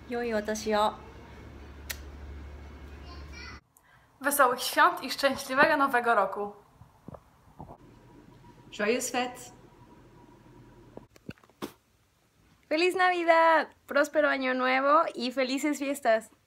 良いお年を。 Wesołych świąt i szczęśliwego Nowego Roku! Joyeuses fêtes! ¡Feliz Navidad! ¡Próspero Año Nuevo y felices fiestas!